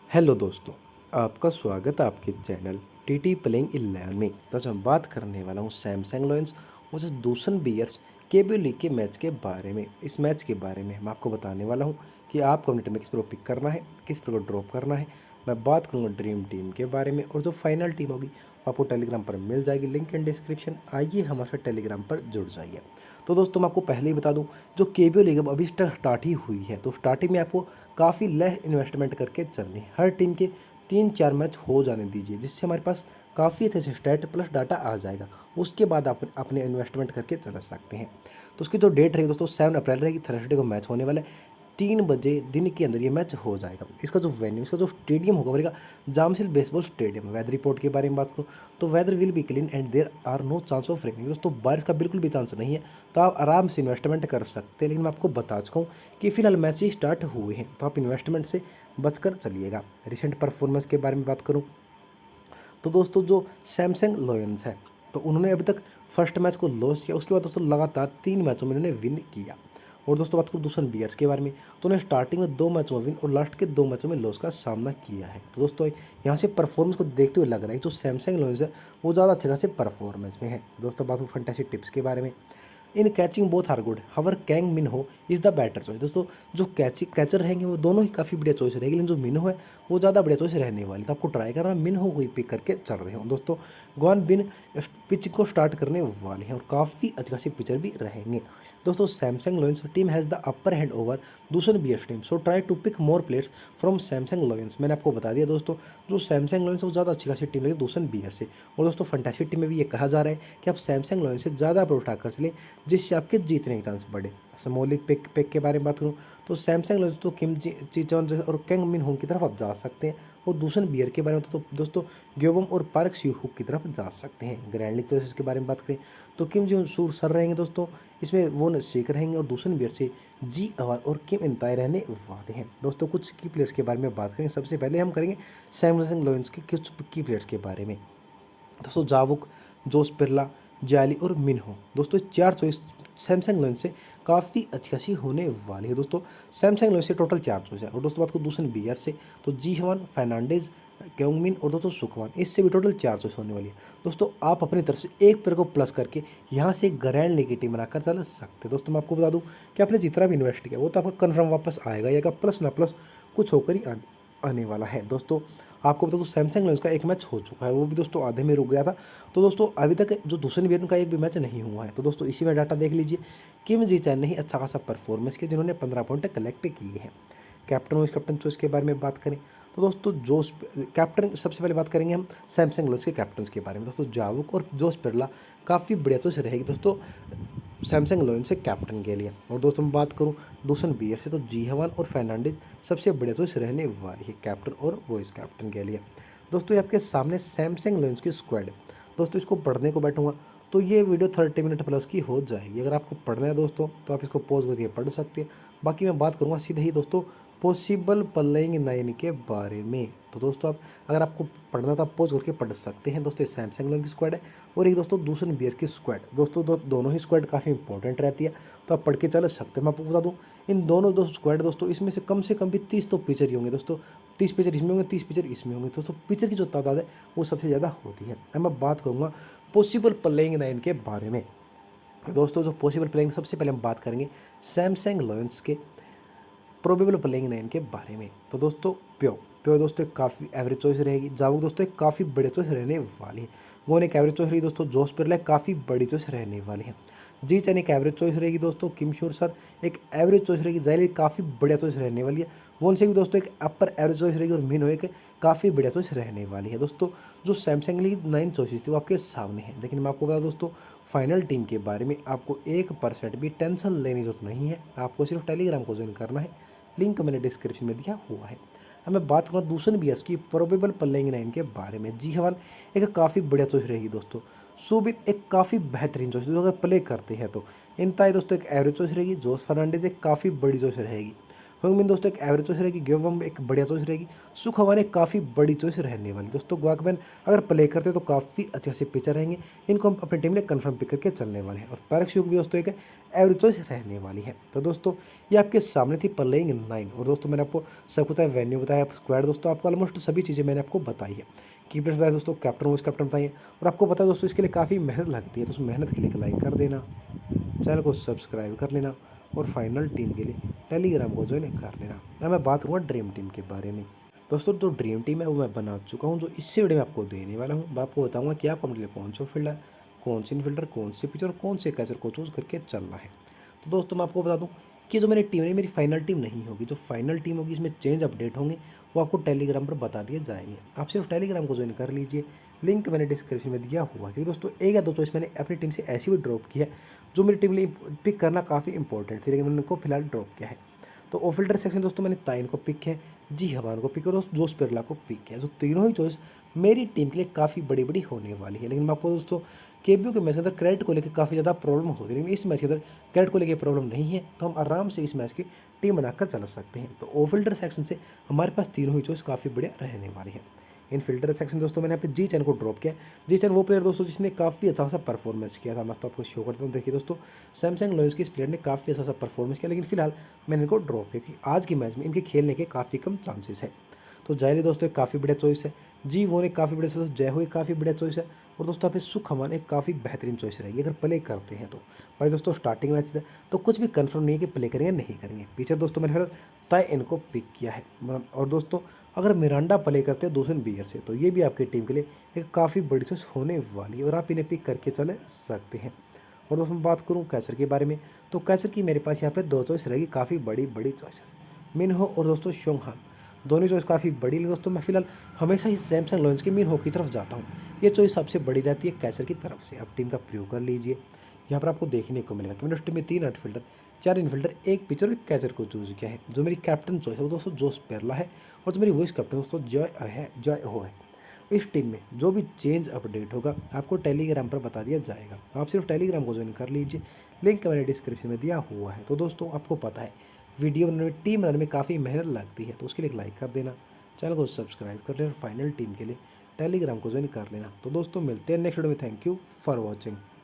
Hello दोस्तों, आपका स्वागत है आपके चैनल टीटी प्लेइंग 11 में। तो आज मैं बात करने वाला हूँ Samsung Lions versus Doosan Bears KBO league के मैच के बारे में। इस मैच के बारे में मैं आपको बताने वाला हूँ कि आपको अपने टीम में किस पर पिक करना है, किस पर को ड्रॉप करना है। मैं बात करूँगा ड्रीम टीम के बारे में, और जो फाइनल टीम होगी वो आपको टेलीग्राम पर मिल जाएगी, लिंक इन डिस्क्रिप्शन। आइए हमारे टेलीग्राम पर जुड़ जाइए। तो दोस्तों मैं आपको पहले ही बता दूं, जो केबीओ लीग अब अभी स्टार्ट ही हुई है, तो स्टार्टिंग में आपको काफ़ी लेस इन्वेस्टमेंट करके चलनी है। हर टीम के 3-4 मैच हो जाने दीजिए, जिससे हमारे पास काफ़ी अच्छे से स्टैट प्लस डाटा आ जाएगा। उसके बाद आप अपने इन्वेस्टमेंट करके चला सकते हैं। तो उसकी जो डेट रहेगी दोस्तों 7 अप्रैल रहेगी, थर्सडे को मैच होने वाला है। 3 बजे दिन के अंदर ये मैच हो जाएगा। इसका जो वेन्यू, इसका जो स्टेडियम होगा वो रहेगा Jamsil baseball stadium. Weather report के बारे में बात करूँ तो weather will be clean and there are no chance of raining. दोस्तों बारिश का बिल्कुल भी चांस नहीं है, तो आप आराम से इन्वेस्टमेंट कर सकते हैं। लेकिन मैं आपको बता चुका हूँ कि फिलहाल मैच ही स्टार्ट हुए हैं, तो आप इन्वेस्टमेंट से बचकर चलिएगा। रिसेंट परफॉर्मेंस के बारे में बात करूँ तो दोस्तों जो सैमसंग लायंस है, तो उन्होंने अभी तक फर्स्ट मैच को लॉस किया, उसके बाद दोस्तों लगातार 3 मैचों में उन्होंने विन किया। और दोस्तों बात करूँ दूसरे बियर्स के बारे में, तो उन्होंने स्टार्टिंग में 2 मैचों में विन और लास्ट के 2 मैचों में लॉस का सामना किया है। तो दोस्तों यहाँ से परफॉर्मेंस को देखते हुए लग रहा है जो सैमसंग लायंस है वो ज़्यादा अच्छे खासे परफॉर्मेंस में है। दोस्तों बात करूँ फैंटेसी टिप्स के बारे में, in catching both are good, however Kang Minho is the better choice. दोस्तों जो कैचर रहेंगे वो दोनों ही काफ़ी बढ़िया चॉइस रहेगी, लेकिन जो मिनहो है वो ज़्यादा बढ़िया चॉइस रहने वाली। तो आपको ट्राई करना मिनहो को ही पिक करके चल रहे हो। दोस्तों गॉन बिन पिच को स्टार्ट करने वाले हैं और काफ़ी अच्छी खासी पिचर भी रहेंगे। दोस्तों Samsung Lions team has the upper hand over Doosan Bears team, so try to pick more players from Samsung Lions. मैंने आपको बता दिया दोस्तों, जो सैमसंग लायंस है वो ज़्यादा अच्छी खासी टीम लगी दूसरे बियर से। और दोस्तों फंटासी टीम में भी ये कहा जा रहा है कि आप सैमसंग लायंस से ज़्यादा पर उठाकर चलें, जिससे आपके जीतने के चांस बढ़े। समोलिक पिक के बारे में बात करूँ तो सैमसंग लायंस तो किम चीचॉन और कैंग मिन होंग की तरफ आप जा सकते हैं। और दूसरे बियर के बारे में तो दोस्तों ग्योबम और पार्क सीहुक की तरफ जा सकते हैं। ग्रैंड लीग चॉइसेस के बारे में बात करें तो किम जो सूर सर रहेंगे दोस्तों, इसमें वो शेख रहेंगे, और दूसरे बियर से जी अवार और किम इंताई रहने वाले हैं। दोस्तों कुछ की प्लेयर्स के बारे में बात करेंगे। सबसे पहले हम करेंगे सैमसंग लायंस के कुछ की प्लेयर्स के बारे में। दोस्तों जावुक, जोस पिरला, जाली और मिनहो, दोस्तों 4 चॉइस सैमसंग लायंस से काफ़ी अच्छी खासी होने वाली है। दोस्तों सैमसंग लायंस से टोटल 4 चॉइस है। और दोस्तों बात को दूसरे बियर से तो जी हवान, फर्नांडिस, क्योंगमिन और दोस्तों सुखवान, इससे भी टोटल 4 चॉइस होने वाली है। दोस्तों आप अपनी तरफ से एक पेयर को प्लस करके यहाँ से ग्रैंड लीग की टीम बनाकर चल सकते हैं। दोस्तों मैं आपको बता दूँ कि आपने जितना भी इन्वेस्ट किया वो तो आपका कन्फर्म वापस आएगा, या प्लस ना प्लस कुछ होकर ही आने वाला है। दोस्तों आपको बता दूँ सैमसंग लायंस का एक मैच हो चुका है, वो भी दोस्तों आधे में रुक गया था। तो दोस्तों अभी तक जो दूसरे बियर का एक भी मैच नहीं हुआ है। तो दोस्तों इसी में डाटा देख लीजिए, किम जी चैन ने ही अच्छा खासा परफॉर्मेंस किया, जिन्होंने 15 पॉइंट कलेक्ट किए हैं। कैप्टन वाइस कैप्टन चॉइस के बारे में बात करें तो दोस्तों जोस कैप्टन, सबसे पहले बात करेंगे हम सैमसंग लायंस के कैप्टन के बारे में। दोस्तों जावुक और जोस पिरला काफ़ी बढ़िया चॉइस रहेगी दोस्तों सैमसंग लायंस से कैप्टन के लिए। और दोस्तों मैं बात करूं दूसरे बियर से तो जी हवान और फर्नांडिस सबसे बढ़िया चॉइस रहने वाली है कैप्टन और वाइस कैप्टन के लिए। दोस्तों ये आपके सामने सैमसंग लायंस की स्क्वाड है। दोस्तों इसको पढ़ने को बैठूंगा तो ये वीडियो 30 मिनट प्लस की हो जाएगी। अगर आपको पढ़ना है दोस्तों तो आप इसको पॉज करके पढ़ सकते हैं। बाकी मैं बात करूँगा सीधे ही दोस्तों पॉसिबल प्लेइंग 9 के बारे में। तो दोस्तों आप अगर आपको पढ़ना तो आप पॉज करके पढ़ सकते हैं। दोस्तों सैमसंग लायंस की स्क्वाड है और एक दोस्तों दूसरे बियर की स्क्वाड। दोस्तों दोनों ही स्क्वाड काफ़ी इंपॉर्टेंट रहती है, तो आप पढ़ के चल सकते हैं। मैं आपको बता दूं इन दोनों दो स्क्वाड दोस्तों, इसमें से कम भी 30 तो पिचर ही होंगे दोस्तों। 30 पिचर इसमें होंगे, 30 पिचर इसमें होंगे। दोस्तों पिचर की जो तादाद है वो सबसे ज़्यादा होती है। अब मैं बात करूँगा पॉसिबल प्लेइंग 9 के बारे में। दोस्तों जो पॉसिबल प्लेइंग, सबसे पहले हम बात करेंगे सैमसंग लायंस के प्रोबेबल प्लेइंग 9 के बारे में। तो दोस्तों प्यो प्यो दोस्तों एक काफ़ी एवरेज चॉइस रहेगी। जावुक दोस्तों एक काफ़ी बड़े चॉइस रहने वाली है। वो एक एवरेज चॉइस रहेगी दोस्तों। जोस पिरला काफ़ी बड़ी चॉइस रहने वाली है। जी चैन एक एवरेज चॉइस रहेगी दोस्तों। किम श्योर सर एक एवरेज चॉइस रहेगी। जाइली काफ़ी बढ़िया चॉइस रहने वाली है। वोन से भी दोस्तों एक अपर एवरेज चॉइस रहेगी और मिनो एक काफ़ी बढ़िया चॉइस रहने वाली है। दोस्तों जो सैमसंग की 9 चॉइसेस थी वो आपके सामने है, लेकिन मैं आपको बता दोस्तों फाइनल टीम के बारे में आपको 1% भी टेंशन लेने की जरूरत नहीं है। आपको सिर्फ टेलीग्राम को ज्वाइन करना है, लिंक मैंने डिस्क्रिप्शन में दिया हुआ है। अब मैं बात करूँ दूसरे बियर्स की प्रोबेबल प्लेइंग 9 के बारे में। जी हवान एक काफ़ी बढ़िया चॉइस रहेगी दोस्तों। सुबित एक काफ़ी बेहतरीन चॉइस, जो अगर प्ले करते हैं तो। इंताई दोस्तों एक एवरेज चॉइस रहेगी। जोस फर्नांडिस एक काफ़ी बड़ी चॉइस रहेगी। होंगमिन दोस्तों एक एवरेज चॉइस रहेगी, ग्योवम एक बढ़िया चॉइस रहेगी, सुखवान एक काफ़ी बड़ी चॉइस रहने वाली। दोस्तों ग्वाकमैन अगर प्ले करते तो काफ़ी अच्छे अच्छे पिचर रहेंगे, इनको हम अपनी टीम में कन्फर्म पिक करके चलने वाले हैं। और पैराक्यूक भी दोस्तों एक एवरेज चॉइस रहने वाली है। तो दोस्तों ये आपके सामने थी प्लेइंग 9। और दोस्तों मैंने आपको सब कुछ वेन्यू बताया, स्क्वाड दोस्तों आपको ऑलमोस्ट सभी चीज़ें मैंने आपको बताई है। कीपर्स बताया दोस्तों, कैप्टन वाइस कैप्टन बताइए। और आपको पता है दोस्तों इसके लिए काफ़ी मेहनत लगती है, तो उस मेहनत के लिए लाइक कर देना, चैनल को सब्सक्राइब कर लेना और फाइनल टीम के लिए टेलीग्राम को ज्वाइन कर लेना। अब मैं बात करूँगा ड्रीम टीम के बारे में। दोस्तों जो ड्रीम टीम है वो मैं बना चुका हूँ, जो इससे वीडियो में आपको देने वाला हूँ। मैं आपको बताऊँगा कि आप अपने लिए कौन सा फील्डर, कौन सी इनफील्डर, कौन से पिचर और कौन से कैचर को चूज़ करके चलना है। तो दोस्तों मैं आपको बता दूँ कि जो मेरी टीम है मेरी फाइनल टीम नहीं होगी। जो फाइनल टीम होगी इसमें चेंज अपडेट होंगे, वो आपको टेलीग्राम पर बता दिए जाएंगे। आप सिर्फ टेलीग्राम को ज्वाइन कर लीजिए, लिंक मैंने डिस्क्रिप्शन में दिया हुआ है। क्योंकि दोस्तों एक या दो चॉइस मैंने अपनी टीम से ऐसी भी ड्रॉप किया है जो मेरी टीम लिए पिक करना काफ़ी इंपॉर्टेंट थी, लेकिन मैंने उनको फिलहाल ड्रॉप किया है। तो ओफिल्टर सेक्शन दोस्तों मैंने ताइन को पिक किया है, जी हवान को पिक किया और दोस्तों जोस पेरला को पिक किया है। तो तीनों ही चॉइस मेरी टीम के लिए काफ़ी बड़ी बड़ी होने वाली है। लेकिन मैं आपको दोस्तों केबीयू के मैच के अंदर क्रेडिट को लेकर काफ़ी ज़्यादा प्रॉब्लम होती है, लेकिन इस मैच के अंदर क्रेडिट को लेकर प्रॉब्लम नहीं है, तो हम आराम से इस मैच की टीम बनाकर चला सकते हैं। तो ओफिल्टर सेक्शन से हमारे पास तीनों ही चॉइस काफ़ी बढ़िया रहने वाली है। इन फिल्टर सेक्शन दोस्तों मैंने यहाँ पे जी चैन को ड्रॉप किया। जी चैन वो प्लेयर दोस्तों जिसने काफ़ी अच्छा सा परफॉर्मेंस किया था। मैं तो आपको शो करता हूँ, देखिए दोस्तों सैमसंग लॉयंस की इस प्लेयर ने काफ़ी अच्छा सा परफॉर्मेंस किया, लेकिन फिलहाल मैंने इनको ड्रॉप किया क्योंकि आज की मैच में इनके खेलने के काफ़ी कम चांसेस है। तो जायली दोस्तों एक काफ़ी बढ़िया चॉइस है, जी वो एक काफ़ी बढ़िया चॉइस, जय हो एक काफ़ी बढ़िया चॉइस है। और दोस्तों यहाँ पे सुख हमान एक काफ़ी बेहतरीन चॉइस रहेगी अगर प्ले करते हैं तो। भाई दोस्तों स्टार्टिंग मैच है तो कुछ भी कंफर्म नहीं है कि प्ले करेंगे नहीं करेंगे। पीछे दोस्तों मैंने फिर तय इनको पिक किया है। और दोस्तों अगर मिरांडा प्ले करते हैं दूसरे बियर से तो ये भी आपकी टीम के लिए एक काफ़ी बड़ी चॉइस होने वाली है और आप इन्हें पिक करके चले सकते हैं। और दोस्तों बात करूँ कैचर के बारे में, तो कैचर की मेरे पास यहाँ पे दो चॉइस रहेगी, काफ़ी बड़ी बड़ी चॉइसेस, मिनहो और दोस्तों शोंगहान। दोनों चॉइस काफ़ी बड़ी, दोस्तों मैं फिलहाल हमेशा ही सैमसंग लॉयंस के मिनहो की तरफ जाता हूँ। ये चॉइस सबसे बड़ी रहती है कैचर की तरफ से। आप टीम का प्रयोग कर लीजिए। यहाँ पर आपको देखने को मिलेगा कि मैंने टीम में 3 आउटफील्डर, 4 इनफील्डर, एक पिचर और एक कैचर को चूज़ किया है। जो मेरी कैप्टन चॉइस है वो दोस्तों जोस पेरला है और जो मेरी वॉइस कैप्टन दोस्तों जॉय हो है। इस टीम में जो भी चेंज अपडेट होगा आपको टेलीग्राम पर बता दिया जाएगा। आप सिर्फ टेलीग्राम को ज्वाइन कर लीजिए, लिंक मैंने डिस्क्रिप्शन में दिया हुआ है। तो दोस्तों आपको पता है वीडियो बनाने में, टीम बनाने में काफ़ी मेहनत लगती है, तो उसके लिए एक लाइक कर देना, चैनल को सब्सक्राइब कर लेना, फाइनल टीम के लिए टेलीग्राम को ज्वाइन कर लेना। तो दोस्तों मिलते हैं नेक्स्ट वीडियो में। Thank you for watching.